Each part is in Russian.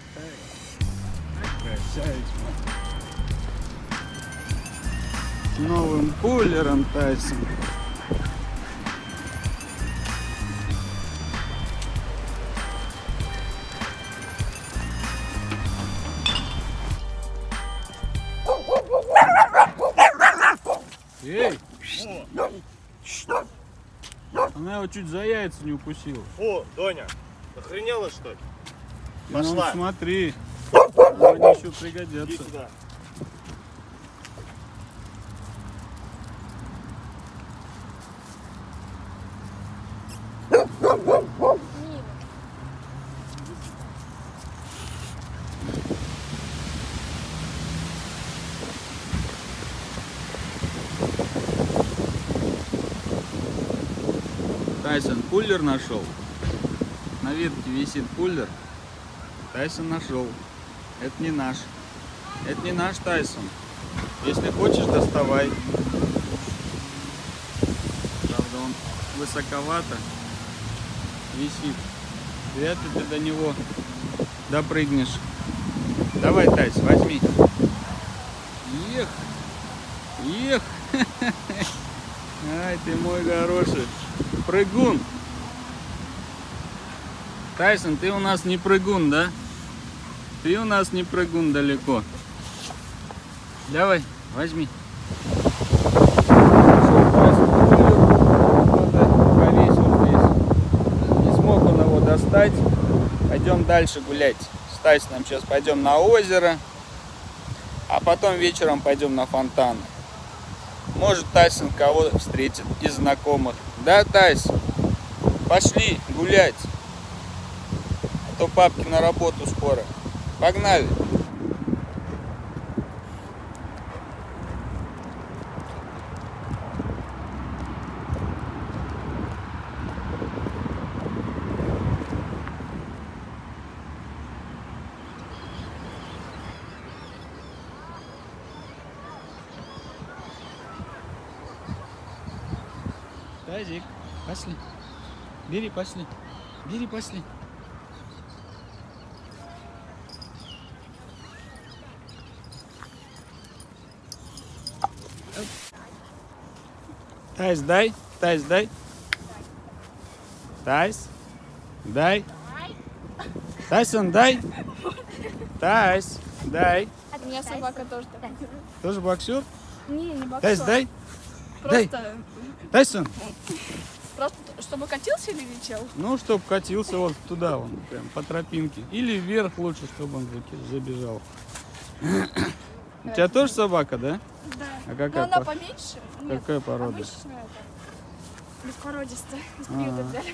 Красавец. С новым пуллером Тайсон. Эй! Она его чуть за яйца не укусила. О, Доня, охренела что ли? Ну, Пошла. смотри, они еще Иди пригодятся. сюда. Тайсон пуллер нашел. На ветке висит пуллер. Тайсон нашел. Это не наш. Это не наш Тайсон. Если хочешь, доставай. Правда, он высоковато висит. Вряд ли ты до него допрыгнешь. Давай, Тайс, возьми. Ех! Ех! Ай, ты мой хороший прыгун. Тайсон, ты у нас не прыгун, да? Ты у нас не прыгун далеко. Давай, возьми. Повесил здесь. Не смог он его достать. Пойдем дальше гулять. С Тайсоном сейчас пойдем на озеро. А потом вечером пойдем на фонтан. Может, Тайсон кого встретит из знакомых. Да, Тайсон? Пошли гулять. А то папки на работу скоро. Погнали. Тазик, пошли. Бери, пошли. Бери, пошли. Тайс, дай. Тайс, дай. Тайс, дай. Тайсон, дай. Тайс, дай. У меня собака тоже такая. Тоже боксер? Не боксер. Тайс, дай. Просто, Тайсон. просто чтобы катился или летел? Ну, чтоб катился вот туда, вон, прям по тропинке. Или вверх лучше, чтобы он забежал. У тебя тоже собака, да? Да. А Но какая, она поменьше. Нет, какая порода? обычная это. Легкородистая. Из приюта взяли.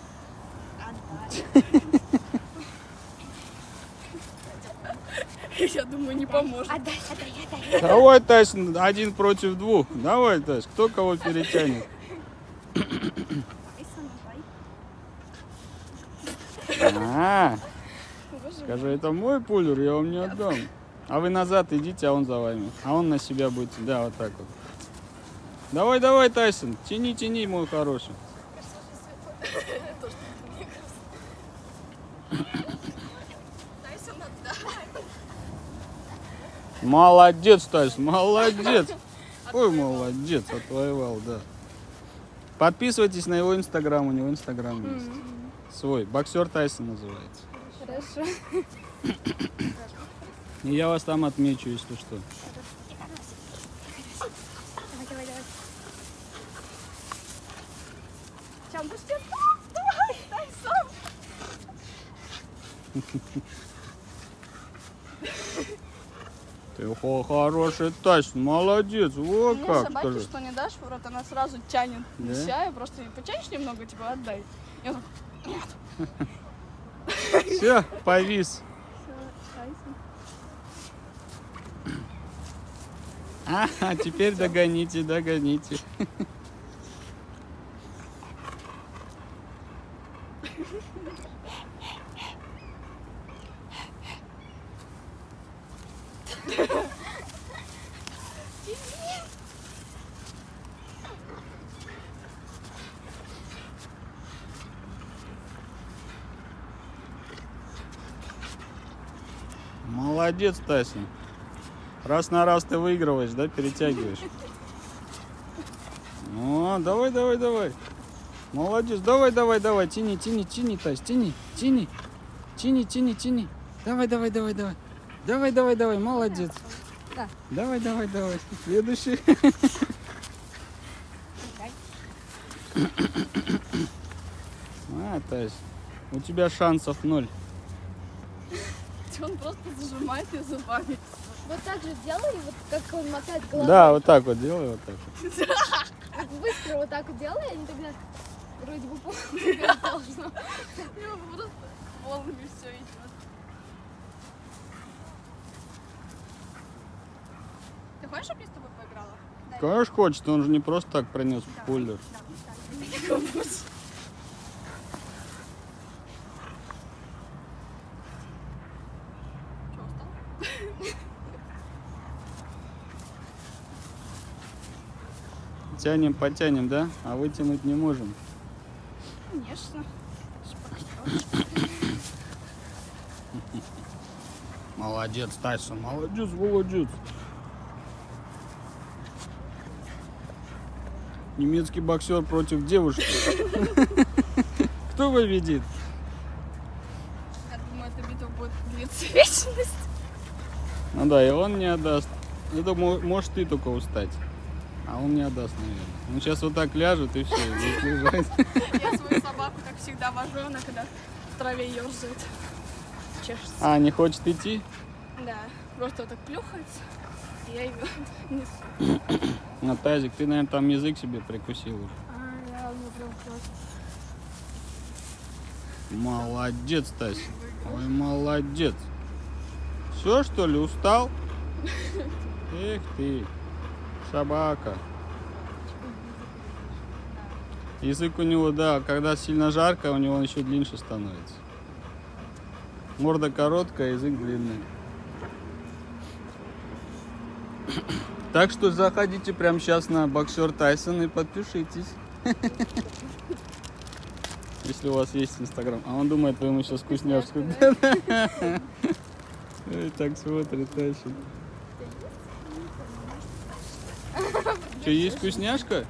Я думаю, не поможет. Отдай. Давай, Тайсон, 1 против 2. Давай, Тайс, кто кого перетянет. Скажи, это мой пуллер, я вам не отдам. А вы назад идите, а он за вами. А он на себя будет. Да, вот так вот. Давай, давай, Тайсон, тяни, мой хороший. Молодец, Тайсон, молодец. Ой, молодец, отвоевал, да. Подписывайтесь на его инстаграм, у него инстаграм есть. Свой, боксер Тайсон называется. Хорошо. И я вас там отмечу, если что. Давай. Сейчас, пусти. Давай, Тайсон. Ты хороший Тайсон, молодец. Во Мне как, собаке, скажи. что не дашь в рот, она сразу тянет. Да? Нельзя, просто потянешь немного, типа, отдай. И он так, нет. Все, повис. А, теперь догоните. Молодец, Тайсон. Раз на раз ты выигрываешь, да, перетягиваешь. О, давай, давай, давай. Молодец, давай, давай, давай. Тяни, тяни, тяни, Тайс, тяни, тяни. Тяни, тяни, тяни. Давай, давай, давай, давай. Давай, давай, давай, молодец. Да. Давай, давай, давай. Следующий. А, Тайс, у тебя шансов 0. Он просто зажимает ее зубами. Вот так же делай, вот как он мотает головой. Да, вот так вот делай, вот так вот. Вот быстро вот так вот делай, они тогда вроде бы полностью должно. У него просто полностью все идет. Ты хочешь, чтобы я с тобой поиграла? Конечно хочет, он же не просто так пронес пуллер. Что, устал? Тянем, потянем, да? А вытянуть не можем. Конечно. Молодец, Тайсон, молодец, молодец. Немецкий боксер против девушки. Кто победит? Я думаю, эта битва будет длиться вечность. Ну да, и он не отдаст. Я думаю, может ты только устать. А он не отдаст, наверное. Он сейчас вот так ляжет и все, будет лежать. Я свою собаку, как всегда, вожу, она когда в траве ерзает. Чешется. А, не хочет идти? Да, просто вот так плюхается, и я ее несу. На тазик, ты, наверное, там язык себе прикусил уже. Я у меня прям просто... Молодец, Тась. Ой, молодец. Все, что ли, устал? Эх ты, собака. Язык у него, да, когда сильно жарко, у него он еще длиннее становится. Морда короткая, язык длинный. Так что заходите прямо сейчас на боксер Тайсон и подпишитесь. Если у вас есть Инстаграм. А он думает, вы ему сейчас вкусняшку. Так смотрит Тайсон. Что, есть вкусняшка?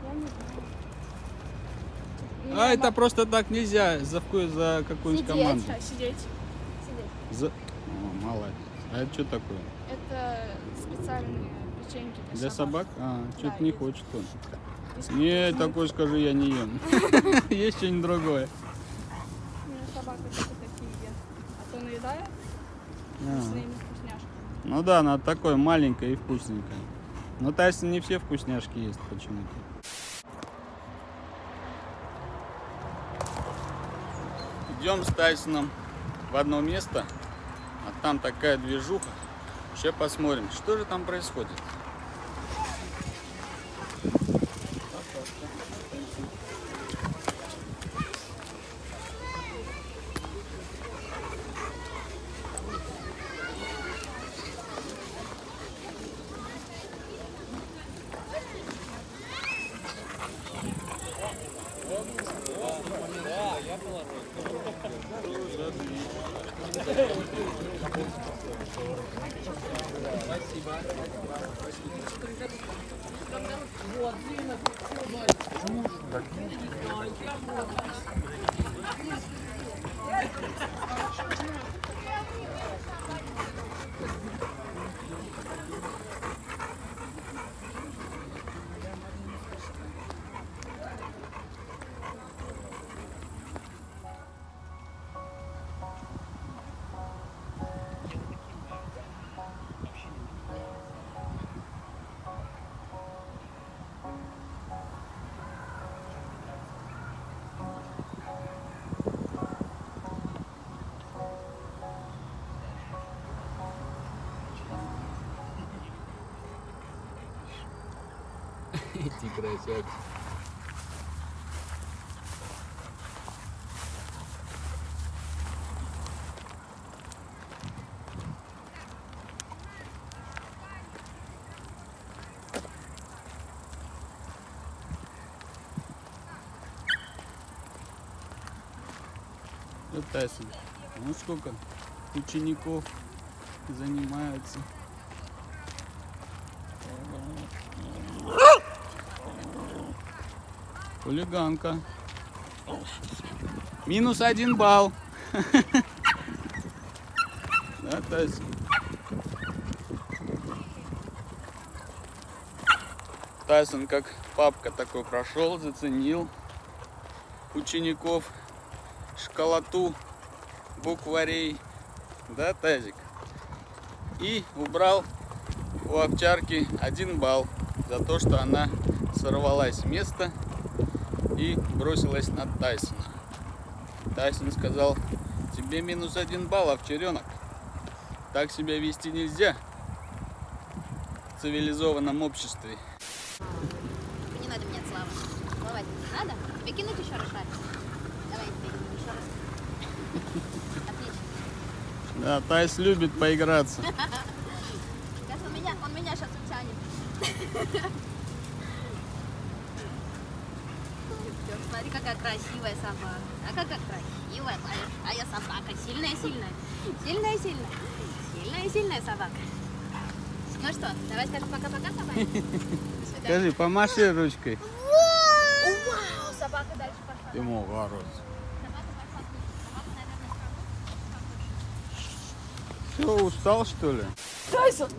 А, это просто так нельзя за какую-нибудь Сидеть. команду. Да, сидеть. О, молодец. А это что такое? Это специальные печеньки Для собак? А, что-то Да, не есть. хочет он. Есть Не, такой скажи, я не ем. Есть что-нибудь другое. у меня собака только такие ест. А то наедает А. вкусными вкусняшками. Ну да, она такое маленькое и вкусненькое. Но Тайсон не все вкусняшки ест почему-то. Идем с Тайсоном в одно место, а там такая движуха. Сейчас посмотрим, что же там происходит. Эти красавцы. Вот Тайсон. Ну сколько учеников занимаются. Хулиганка. Минус 1 балл. Да, Тайсон? Тайсон как папка такой прошел, заценил учеников, школоту букварей. Да, Тазик? И убрал у овчарки 1 балл за то, что она сорвалась с места и бросилась на Тайсона. Тайсон сказал: тебе минус 1 балл, овчаренок. Так себя вести нельзя в цивилизованном обществе. Не надо менять Слава. Слава, не надо? Тебе кинуть еще раз шарик? Давай я тебе кину еще раз. Отлично. Да, Тайс любит поиграться. Сейчас он меня сейчас утянет. Смотри, какая красивая собака. А какая красивая. А я собака. Сильная-сильная. Сильная-сильная. Сильная-сильная собака. Ну что, давай скажем пока-пока, собака. Скажи, помаши ручкой. Вау, собака дальше пошла. Ты мог, хорош. Собака пошла. Собака, наверное, Все, устал, что ли? Тайсон!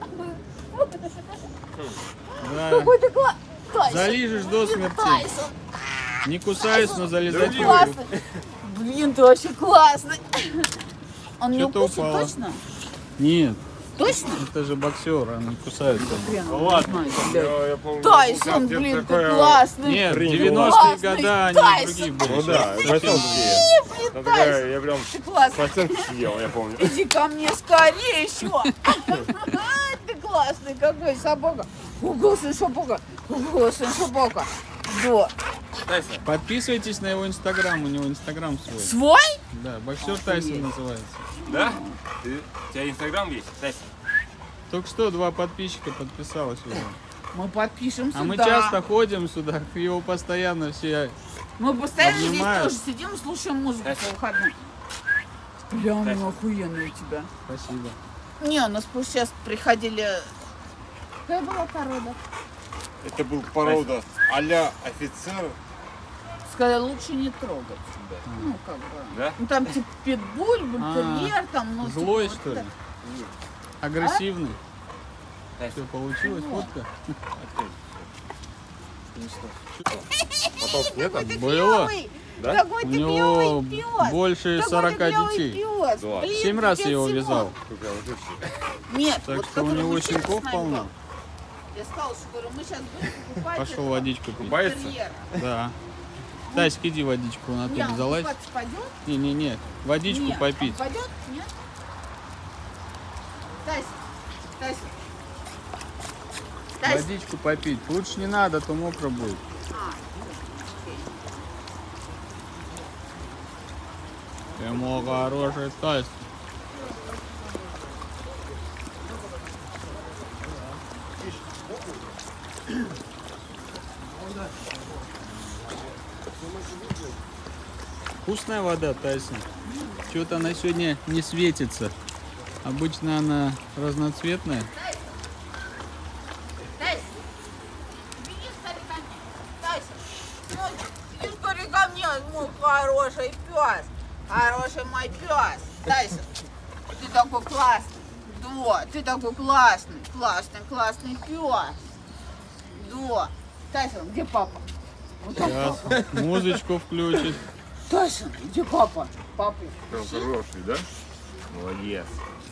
Да. Какой ты классный! Тайсон! Залижешь до смерти. Тайсон! Не кусаюсь, но залезать буду. Классный! Блин, ты вообще классный! Он не Что-то укусит, упало. точно? Нет, Точно? это же боксер, он не кусается. Ну ладно, я помню. Тайсон, блин, ты классный! Нет, в Принято. 90-е Классный годы они Тайсон. другие были. Ну да, Сейчас совсем совсем другие. Блин, Ну, Тайсон! тогда я прям Ты классный! процент съел, я помню. Иди ко мне скорее еще! Ты классный, какой собака! Классный собака! Классный собака! Да. Тайсон, Подписывайтесь на его инстаграм, у него инстаграм свой. Свой? Да, боксер Тайсон называется. да? У тебя инстаграм есть, Тайсон? Только что 2 подписчика подписалось уже. Мы подпишемся, А мы да. часто ходим сюда, его постоянно все... Мы постоянно обнимают. здесь тоже сидим и слушаем музыку по Тайсон. выходным. Прям охуенно у тебя. Спасибо. Не, у нас сейчас приходили... Какая была порода? Это был порода а-ля офицер. Сказали, лучше не трогать. Ну, как бы. Да? Ну, там типа питбуль, бультерьер, там, ну, Злой, типа, что вот ли? так. Агрессивный. Тайсон. Все, получилось, фотка? Потом нет, а? Было. Клёвый. Да? Какой У ты него клёвый пёс. больше Какой 40 ты клёвый детей. пёс. Да. Блин, 7 раз я пипец его всего. вязал. Прям вот вообще. Нет, Так вот что у который него мы сейчас щенков с нами полно. был. Я сказала, что говорю, мы сейчас будем покупать Пошел этого водичку пить. Купается? бультерьера. Да. Тасик, иди водичку на Не, тубе он залазь. купаться пойдет? Не-не-не, водичку Нет, попить. он пойдет? Нет? Тася, Тася. Тася. Водичку попить. Лучше не надо, а то мокро будет. А, Ты мой хороший Тайс. Вкусная вода, Тайсон. Что-то она сегодня не светится. Обычно она разноцветная. Тася, беги скорее ко мне. Тася, ну, иди скорее ко мне, мой хороший пес. Хороший мой пес. Тайсон, ты такой классный. Да, ты такой классный, классный пес. Да. Тайсон, где папа? Вот там Сейчас папа. музычку включит. Тайсон, где папа? Папа. Прям хороший, да? Молодец.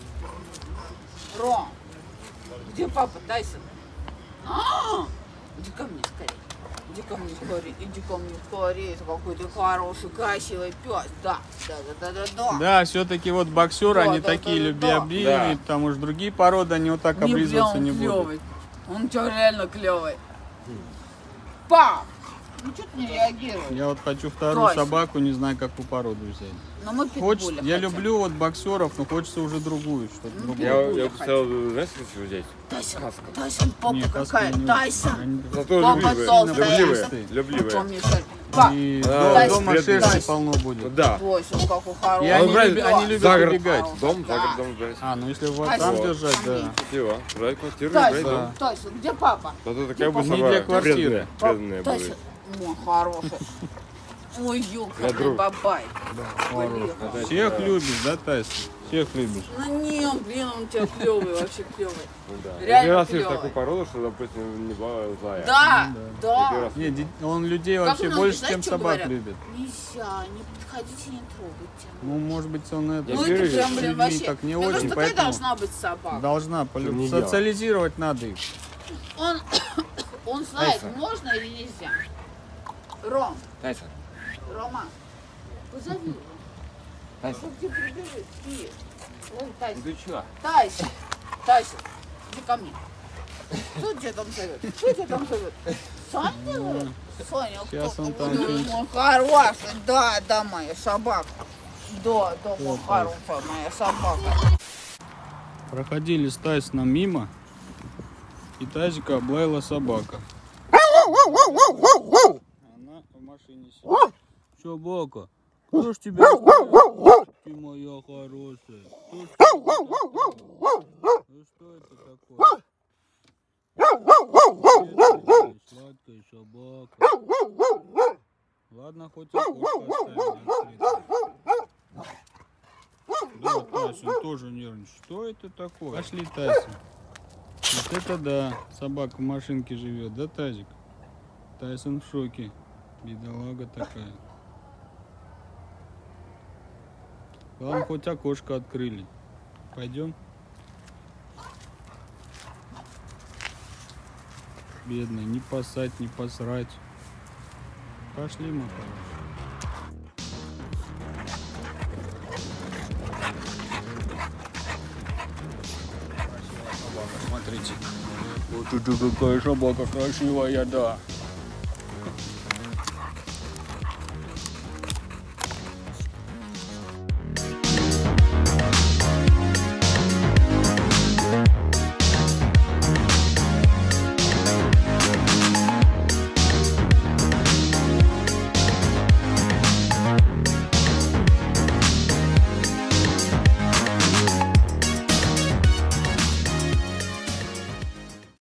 Ром, где папа, Тайсон? Иди ко мне скорее. Иди ко мне скорее. Иди ко мне скорее. Какой ты хороший, красивый пес. Да. Да, все-таки вот боксеры, Да, они да, такие да, да, любвеобильные, да. потому что другие породы, они вот так облизываться не будут. Он что, реально клевый. Пап! Ну что ты не реагируешь? Я вот хочу вторую Тайсон. собаку, не знаю, какую породу взять. Но мы питбуля Хочется, я хотим. люблю вот боксеров, но хочется уже другую, что-то другое. Я хотел, знаешь, что взять? Тайсон, Хаска. Тайсон, попа Не, хаски какая? не очень. Тайсон. Они Зато Папа любливые. толстая. Любливые. Любливые. Помнишь, Па, И А, дома Тайсон. шерсти полно будет. Да. Тайсон, какой И хороший. они, брать они любят загород. убегать. Дом, Да. загородом брать. А, ну если вот Тайсон. там держать, да. Все, брать квартиру, брать Тайсон, дом. Тайсон, где папа? Зато такая бы Не собака для квартиры. преданная, преданная Тайсон, будет. о, хороший. Ой, ёлка, друг. бабай. Всех любишь, да, Тайсон? Всех любишь. Ну нет, блин, он у тебя клевый, вообще клевый. Ну да. Реально Один раз есть клёвый. такую породу, что, допустим, не злая. Да, Один да. раз. Не, он людей Как вообще многие, больше, знаете, чем что собак говорят? любит. Нельзя, не подходите, не трогайте. Ну, может быть, он это... Ну верю, это прям, с блин, людьми вообще. так не Мне очень, кажется, такая поэтому должна быть собака. должна Чтоб не делал. социализировать надо их. Он знает, Тайсон. можно или нельзя. Ром, Тайсон, Рома, позови его. Тайсон, Чтоб тебе прибежит, спи. Ой, ну Тайсон, ты чё? Тайсон, Тайсон, иди ко мне. Кто тебя там зовет? Кто тебя там зовет? Саня зовет? Соня, Сейчас кто? он там Ой, что-нибудь- мой хороший, да, моя собака. Да, мой хорошая моя собака. Проходили с Тайсоном мимо, и Тазика облаяла собака. Она в машине сидит. Собака, кто ж тебя оставил? Ты моя хорошая. Кто ж тебя оставил? Ну что это такое? Бедная, сладкая собака. Ладно, хоть окошко оставили. Да, Тайсон тоже нервничает. Что это такое? Пошли, Тайсон. Вот это да, собака в машинке живет, да, Тазик? Тайсон в шоке. Бедолага такая. Главное, хоть окошко открыли. Пойдем? Бедный, не поссать, не посрать. Пошли, мы, Смотрите. Вот это какая собака красивая, да.